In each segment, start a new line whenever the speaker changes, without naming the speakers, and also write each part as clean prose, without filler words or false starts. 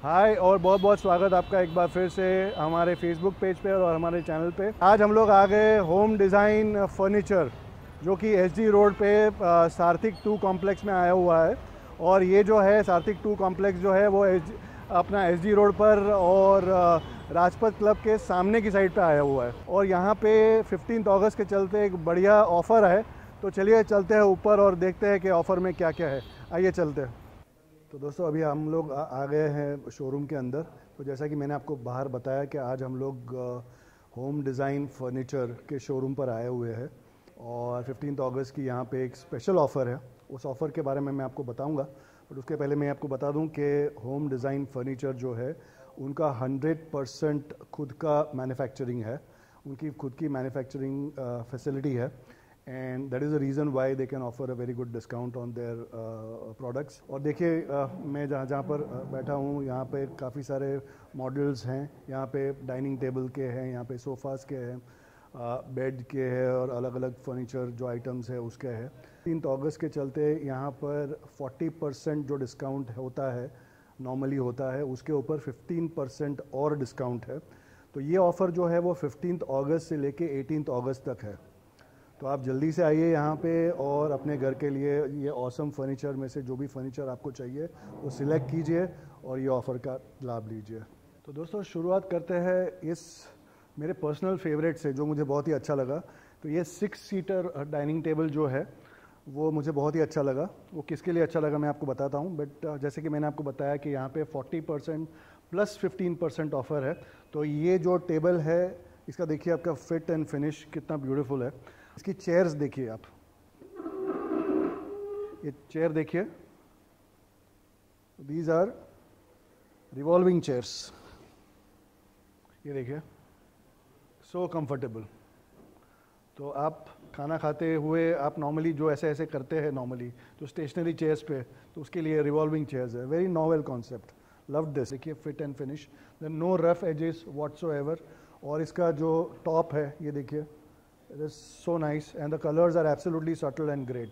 हाय और बहुत बहुत स्वागत आपका एक बार फिर से हमारे फेसबुक पेज पे और हमारे चैनल पे। आज हम लोग आ गए होम डिज़ाइन फर्नीचर जो कि एसडी रोड पे सार्थिक 2 कॉम्प्लेक्स में आया हुआ है। और ये जो है सार्थिक 2 कॉम्प्लेक्स जो है वो अपना एसडी रोड पर और राजपथ क्लब के सामने की साइड पे आया हुआ है। और यहाँ पे 15 अगस्त के चलते एक बढ़िया ऑफ़र है, तो चलिए चलते हैं ऊपर और देखते हैं कि ऑफ़र में क्या क्या है। आइए चलते हैं। तो दोस्तों अभी हम लोग आ गए हैं शोरूम के अंदर। तो जैसा कि मैंने आपको बाहर बताया कि आज हम लोग होम डिज़ाइन फर्नीचर के शोरूम पर आए हुए हैं और 15 अगस्त की यहाँ पे एक स्पेशल ऑफ़र है। उस ऑफ़र के बारे में मैं आपको बताऊंगा, बट उसके पहले मैं आपको बता दूं कि होम डिज़ाइन फर्नीचर जो है उनका 100% खुद का मैन्युफैक्चरिंग है, उनकी खुद की मैन्युफैक्चरिंग फैसिलिटी है। And that is the reason why they can offer a very good discount on their products. और देखिए मैं जहाँ पर बैठा हूँ यहाँ पे काफ़ी सारे मॉडल्स हैं। यहाँ पे डाइनिंग टेबल के हैं, यहाँ पे सोफ़ाज़ के हैं, बेड के हैं और अलग अलग फर्नीचर जो आइटम्स है उसके हैं। 3 अगस्त के चलते यहाँ पर 40% जो डिस्काउंट होता है, नॉर्मली होता है, उसके ऊपर 15% और डिस्काउंट है। तो ये ऑफ़र जो है वो 15 अगस्त से लेके 18 अगस्त तक है। तो आप जल्दी से आइए यहाँ पे और अपने घर के लिए ये ऑसम फर्नीचर में से जो भी फर्नीचर आपको चाहिए वो सिलेक्ट कीजिए और ये ऑफ़र का लाभ लीजिए। तो दोस्तों शुरुआत करते हैं इस मेरे पर्सनल फेवरेट से जो मुझे बहुत ही अच्छा लगा। तो ये 6 सीटर डाइनिंग टेबल जो है वो मुझे बहुत ही अच्छा लगा। वो किसके लिए अच्छा लगा मैं आपको बताता हूँ, बट जैसे कि मैंने आपको बताया कि यहाँ पे 40% प्लस 15% ऑफ़र है। तो ये जो टेबल है इसका देखिए आपका फिट एंड फिनिश कितना ब्यूटीफुल है। इसकी चेयर्स देखिए आप, ये चेयर देखिए, दीज आर रिवॉल्विंग चेयर्स। ये देखिए सो कंफर्टेबल। तो आप खाना खाते हुए आप नॉर्मली जो ऐसे ऐसे करते हैं नॉर्मली जो स्टेशनरी चेयर्स पे, तो उसके लिए रिवॉल्विंग चेयर्स है। Very novel concept, love this. देखिए fit and finish, no rough edges whatsoever. और इसका जो टॉप है ये देखिए, it is so nice and the colours are absolutely subtle and great.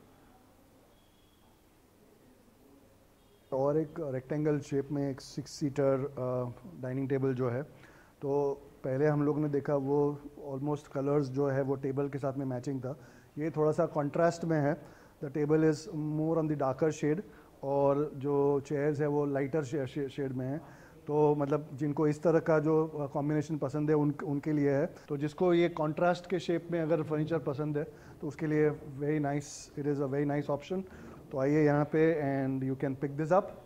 और एक रेक्टेंगल शेप में एक 6 सीटर डाइनिंग टेबल जो है, तो पहले हम लोग ने देखा वो ऑलमोस्ट कलर्स जो है वो टेबल के साथ में मैचिंग था। ये थोड़ा सा कॉन्ट्रास्ट में है। The table is more on the darker shade और जो चेयर्स है वो लाइटर शेड में है। तो मतलब जिनको इस तरह का जो कॉम्बिनेशन पसंद है उनके लिए है। तो जिसको ये कॉन्ट्रास्ट के शेप में अगर फर्नीचर पसंद है तो उसके लिए very nice, it is a very nice option. तो आइए यहाँ पे and you can pick this up.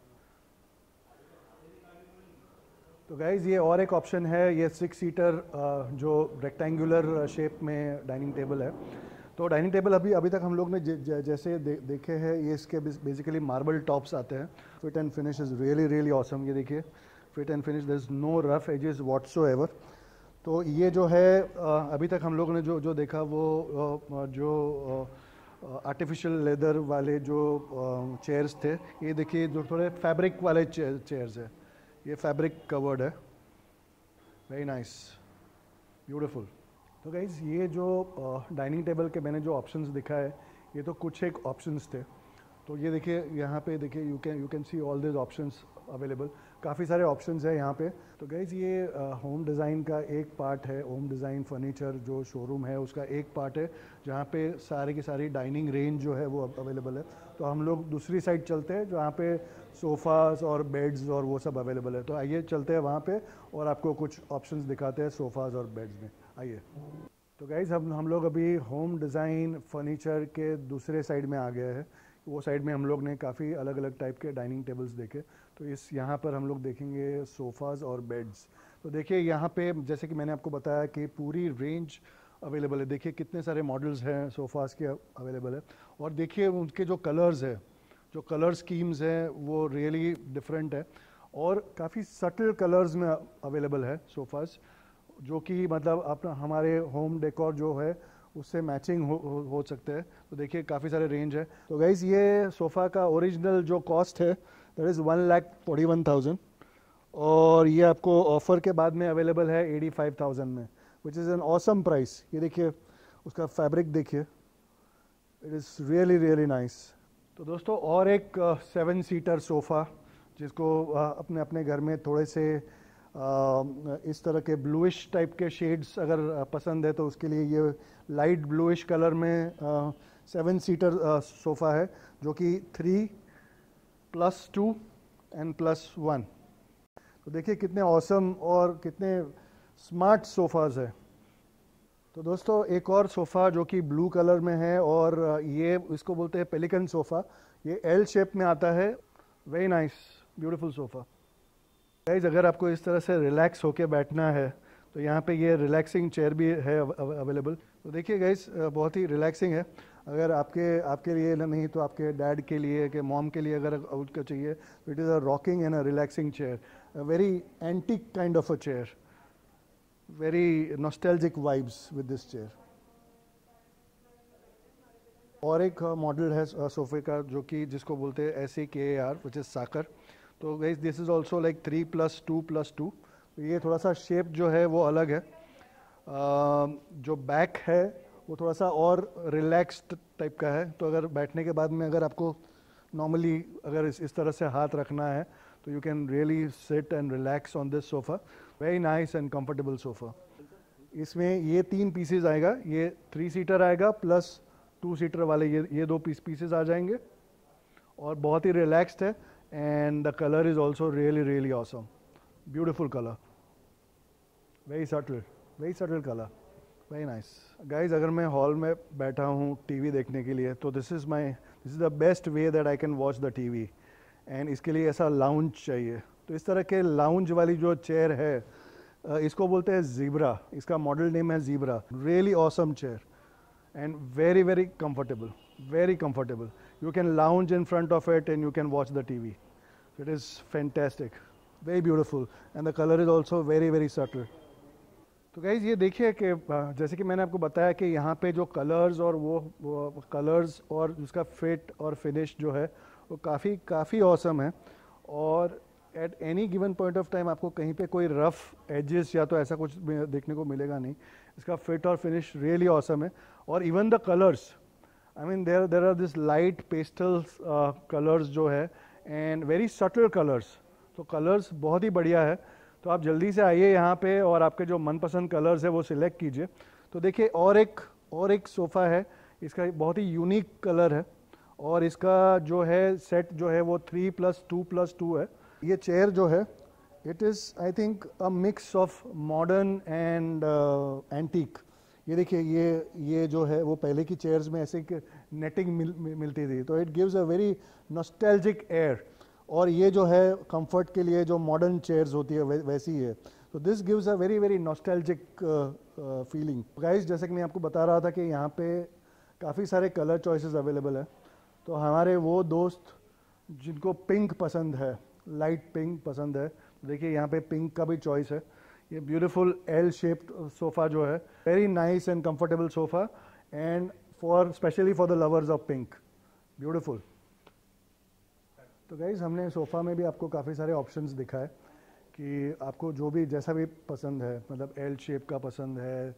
तो गाइज़ ये और एक ऑप्शन है, ये 6 सीटर जो रेक्टेंगुलर शेप में डाइनिंग टेबल है। तो डाइनिंग टेबल अभी तक हम लोग ने जैसे देखे हैं, ये इसके बेसिकली मार्बल टॉप्स आते हैं। Fit and finish is really really awesome. ये देखिए fit and finish, there is no rough edges whatsoever. तो ये जो है अभी तक हम लोग ने जो देखा वो जो आर्टिफिशियल लेदर वाले जो चेयर्स थे, ये देखिए जो थोड़े फैब्रिक वाले चेयर्स है, ये फैब्रिक कवर्ड है। Very nice, beautiful. तो गाइज़ ये जो डाइनिंग टेबल के मैंने जो ऑप्शंस दिखाए ये तो कुछ एक ऑप्शंस थे। तो ये देखिए यहाँ पे देखिए you can see all this options available. काफ़ी सारे ऑप्शंस है यहाँ पे। तो गाइज़ ये होम डिज़ाइन का एक पार्ट है, होम डिज़ाइन फर्नीचर जो शोरूम है उसका एक पार्ट है जहाँ पे सारी की सारी डाइनिंग रेंज जो है वो अवेलेबल है। तो हम लोग दूसरी साइड चलते हैं जहाँ पे सोफ़ाज़ और बेड्स और वो सब अवेलेबल है। तो आइए चलते हैं वहाँ पे और आपको कुछ ऑप्शंस दिखाते हैं सोफ़ाज़ और बेड्स में। आइए। तो गाइज़ हम लोग अभी होम डिज़ाइन फर्नीचर के दूसरे साइड में आ गए हैं। वो साइड में हम लोग ने काफ़ी अलग अलग टाइप के डाइनिंग टेबल्स देखे। तो यहाँ पर हम लोग देखेंगे सोफ़ाज़ और बेड्स। तो देखिए यहाँ पे जैसे कि मैंने आपको बताया कि पूरी रेंज अवेलेबल है। देखिए कितने सारे मॉडल्स हैं सोफ़ाज़ के अवेलेबल है। और देखिए उनके जो कलर्स है, जो कलर स्कीम्स हैं वो रियली डिफरेंट है और काफ़ी सटल कलर्स में अवेलेबल है सोफ़ाज़, जो कि मतलब अपना हमारे होम डेकोर जो है उससे मैचिंग हो सकते हैं। तो देखिए काफ़ी सारे रेंज है। तो गाइज़ ये सोफ़ा का ओरिजिनल जो कॉस्ट है दैट इज़ 1,41,000 और ये आपको ऑफ़र के बाद में अवेलेबल है 85,000 में, which is an awesome price. ये देखिए उसका फैब्रिक देखिए, it is really really nice. तो दोस्तों और एक 7 सीटर सोफ़ा जिसको अपने अपने घर में थोड़े से इस तरह के ब्लूइश टाइप के शेड्स अगर पसंद है तो उसके लिए ये लाइट ब्लूइश कलर में 7 सीटर सोफ़ा है, जो कि 3+2 एंड +1। तो देखिए कितने ऑसम और कितने स्मार्ट सोफ़ाज़ है। तो दोस्तों एक और सोफ़ा जो कि ब्लू कलर में है, और ये इसको बोलते हैं पेलिकन सोफ़ा। ये एल शेप में आता है। Very nice, beautiful sofa. Guys अगर आपको इस तरह से रिलैक्स होके बैठना है तो यहाँ पे ये रिलैक्सिंग चेयर भी है अवेलेबल। तो देखिए गाइज बहुत ही रिलैक्सिंग है। अगर आपके लिए नहीं तो आपके डैड के लिए, के मॉम के लिए अगर आउट का चाहिए तो it is a rocking and a relaxing chair, a very antique kind of a chair, very nostalgic vibes with this chair. और एक मॉडल है सोफे का जो कि जिसको बोलते हैं SAKAR, विच इज़ साकर। तो guys this is also like 3+2+2। तो ये थोड़ा सा शेप जो है वो अलग है। जो बैक है वो थोड़ा सा और रिलैक्स्ड टाइप का है। तो अगर बैठने के बाद में अगर आपको नॉर्मली अगर इस तरह से हाथ रखना है तो you can really sit and relax on this sofa. Very nice and comfortable sofa. इसमें ये 3 पीसेज आएगा, ये 3 सीटर आएगा प्लस 2 सीटर वाले ये 2 पीसेज आ जाएंगे, और बहुत ही रिलैक्स्ड है। And the colour is also really awesome, beautiful colour, very subtle colour, very nice. Guys अगर मैं हॉल में बैठा हूँ टीवी देखने के लिए तो this is the best way that I can watch the TV. And इसके लिए ऐसा लाउंज चाहिए। तो इस तरह के लाउंज वाली जो चेयर है इसको बोलते हैं ज़ीब्रा। इसका मॉडल नेम है zebra. Really awesome chair and very comfortable. You can lounge in front of it and you can watch the TV. So it is fantastic, very beautiful, and the color is also very subtle. तो guys ये देखिए कि जैसे कि मैंने आपको बताया कि यहाँ पे जो कलर्स और वो कलर्स और उसका फिट और फिनिश जो है वो काफ़ी ऑसम है। और at any given point of time आपको कहीं पे कोई रफ एजेस या तो ऐसा कुछ देखने को मिलेगा नहीं। इसका फिट और फिनिश रियली ऑसम है। और even the colours, I mean there are this light pastel colours जो है एंड वेरी सटल कलर्स। तो कलर्स बहुत ही बढ़िया है। तो आप जल्दी से आइए यहाँ पे और आपके जो मनपसंद कलर्स है वो सिलेक्ट कीजिए। तो देखिए और एक सोफ़ा है, इसका बहुत ही यूनिक कलर है, और इसका जो है सेट जो है वो 3+2+2 है। ये चेयर जो है it is I think a mix of modern and antique. ये देखिए ये जो है वो पहले की चेयर्स में ऐसे नेटिंग मिलती थी, तो it gives a very nostalgic air. और ये जो है कंफर्ट के लिए जो मॉडर्न चेयर्स होती है वैसी है। तो this gives a very nostalgic feeling. Guys जैसे कि मैं आपको बता रहा था कि यहाँ पे काफ़ी सारे कलर चॉइसेस अवेलेबल है। तो हमारे वो दोस्त जिनको पिंक पसंद है, लाइट पिंक पसंद है, देखिए यहाँ पे पिंक का भी चॉइस है। ये ब्यूटीफुल एल शेप्ड सोफ़ा जो है, very nice and comfortable sofa, and specially for the lovers of pink, beautiful. तो गाइज हमने सोफ़ा में भी आपको काफ़ी सारे ऑप्शंस दिखाए कि आपको जो भी जैसा भी पसंद है, मतलब एल शेप का पसंद है,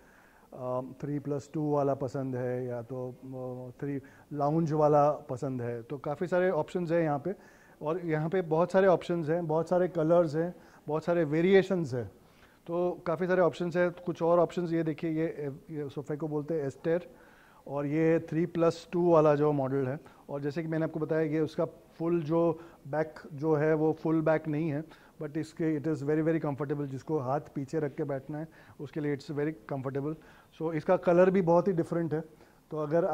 3+2 वाला पसंद है, या तो 3 लाउंज वाला पसंद है। तो काफ़ी सारे ऑप्शंस हैं यहाँ पे, और यहाँ पे बहुत सारे ऑप्शंस हैं, बहुत सारे कलर्स हैं, बहुत सारे वेरिएशंस हैं। तो काफ़ी सारे ऑप्शंस हैं। कुछ और ऑप्शंस ये देखिए, ये सोफ़े को बोलते हैं एस्टेर, और ये 3+2 वाला जो मॉडल है। और जैसे कि मैंने आपको बताया कि उसका फुल जो बैक जो है वो फुल बैक नहीं है, बट इसके इट इज़ वेरी कंफर्टेबल। जिसको हाथ पीछे रख के बैठना है उसके लिए इट्स वेरी कंफर्टेबल। सो इसका कलर भी बहुत ही डिफरेंट है। तो अगर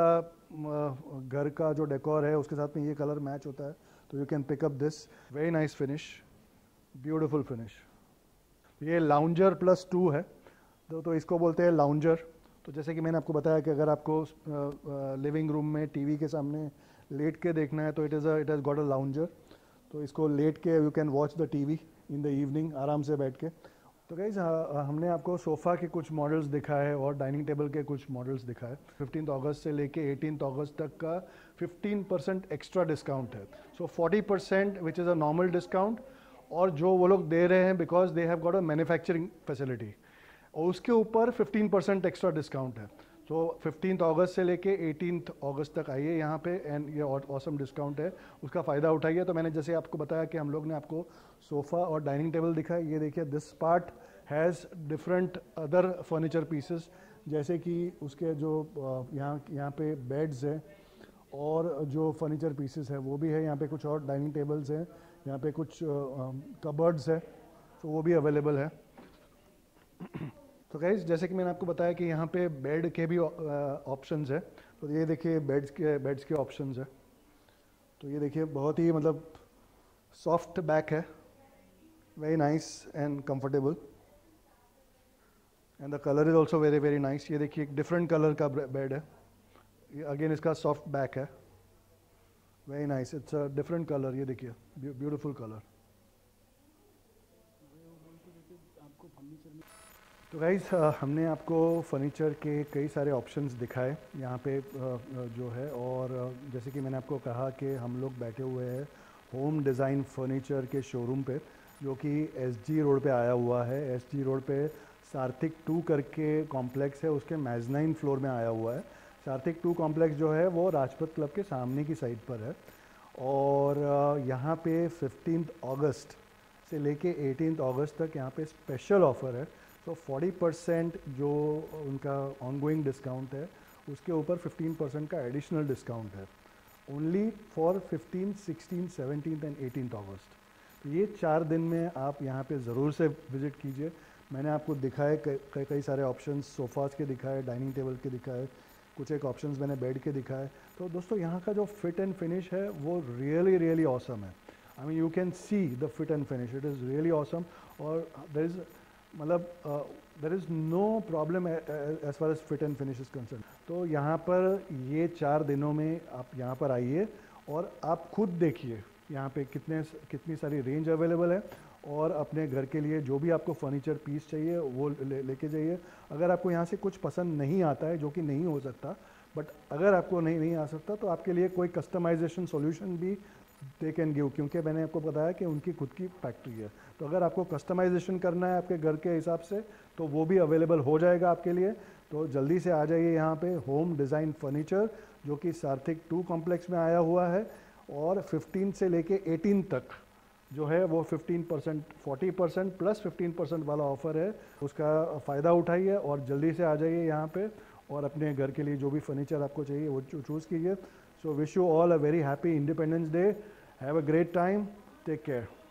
आपका घर का जो डेकोर है उसके साथ में ये कलर मैच होता है तो you can pick up this. Very nice finish, beautiful finish. ये लाउंजर +2 है, तो इसको बोलते हैं लाउंजर। तो जैसे कि मैंने आपको बताया कि अगर आपको लिविंग रूम में टीवी के सामने लेट के देखना है तो it has got a lounger. तो इसको लेट के you can watch the TV in the evening आराम से बैठ के। तो गाइज हमने आपको सोफ़ा के कुछ मॉडल्स दिखाए और डाइनिंग टेबल के कुछ मॉडल्स दिखाए। 15 अगस्त से लेके 18 अगस्त तक का 15% एक्स्ट्रा डिस्काउंट है। So 40% which is a normal discount, और जो वो लोग दे रहे हैं because they have got a manufacturing facility, और उसके ऊपर 15% एक्स्ट्रा डिस्काउंट है। तो 15 अगस्त से लेके 18 अगस्त तक आइए यहाँ पे, एंड ये ऑसम डिस्काउंट है, उसका फ़ायदा उठाइए। तो मैंने जैसे आपको बताया कि हम लोग ने आपको सोफ़ा और डाइनिंग टेबल दिखाया, ये देखिए this part has different other furniture pieces, जैसे कि उसके जो यहाँ पे बेड्स हैं और जो फर्नीचर पीसेस है वो भी है, यहाँ पे कुछ और डाइनिंग टेबल्स हैं, यहाँ पे कुछ कबर्ड्स है, तो वो भी अवेलेबल है। तो गाइस जैसे कि मैंने आपको बताया कि यहाँ पे बेड के भी ऑप्शंस है, तो ये देखिए बेड्स के ऑप्शंस है। तो ये देखिए बहुत ही मतलब सॉफ्ट बैक है, very nice and comfortable, and the colour is also very very nice. ये देखिए एक डिफरेंट कलर का बेड है, ये अगेन इसका सॉफ्ट बैक है, very nice, it's a different colour, ये देखिए ब्यूटीफुल कलर। तो गाइस हमने आपको फर्नीचर के कई सारे ऑप्शंस दिखाए यहाँ पे जो है, और जैसे कि मैंने आपको कहा कि हम लोग बैठे हुए हैं होम डिज़ाइन फर्नीचर के शोरूम पे, जो कि एसजी रोड पे आया हुआ है। एसजी रोड पे सार्थिक 2 करके कॉम्प्लेक्स है, उसके मेज़नाइन फ्लोर में आया हुआ है। सार्थिक 2 कॉम्प्लेक्स जो है वो राजपथ क्लब के सामने की साइड पर है, और यहाँ पे 15 अगस्त से लेके 18 अगस्त तक यहाँ पे स्पेशल ऑफ़र है। तो 40% जो उनका ऑनगोइंग डिस्काउंट है, उसके ऊपर 15% का एडिशनल डिस्काउंट है, ओनली फॉर 15, 16, 17 एंड 18 अगस्त। तो ये 4 दिन में आप यहाँ पे ज़रूर से विज़िट कीजिए। मैंने आपको दिखाए कई सारे ऑप्शंस, सोफ़ाज़ के दिखाए, डाइनिंग टेबल के दिखाए, कुछ एक ऑप्शंस मैंने बेड के दिखाए। तो दोस्तों यहाँ का जो फिट एंड फिनिश है वो रियली रियली ऑसम है। I mean you can see the fit and finish, it is really awesome, और there is no problem as far as fit and finish is concern. तो यहाँ पर ये 4 दिनों में आप यहाँ पर आइए और आप खुद देखिए यहाँ पे कितनी सारी रेंज अवेलेबल है, और अपने घर के लिए जो भी आपको फर्नीचर पीस चाहिए वो लेके जाइए। अगर आपको यहाँ से कुछ पसंद नहीं आता है, जो कि नहीं हो सकता, बट अगर आपको नहीं आ सकता तो आपके लिए कोई कस्टमाइजेशन सॉल्यूशन भी दे कैन गिव, क्योंकि मैंने आपको बताया कि उनकी खुद की फैक्ट्री है। तो अगर आपको कस्टमाइजेशन करना है आपके घर के हिसाब से, तो वो भी अवेलेबल हो जाएगा आपके लिए। तो जल्दी से आ जाइए यहाँ पे होम डिज़ाइन फर्नीचर, जो कि सार्थिक 2 कॉम्प्लेक्स में आया हुआ है, और 15 से लेके 18 तक जो है वो 15%, 40% प्लस 15% वाला ऑफ़र है, उसका फ़ायदा उठाइए और जल्दी से आ जाइए यहाँ पे, और अपने घर के लिए जो भी फर्नीचर आपको चाहिए वो चूज़ कीजिए। So wish you all a very happy Independence Day, have a great time, take care.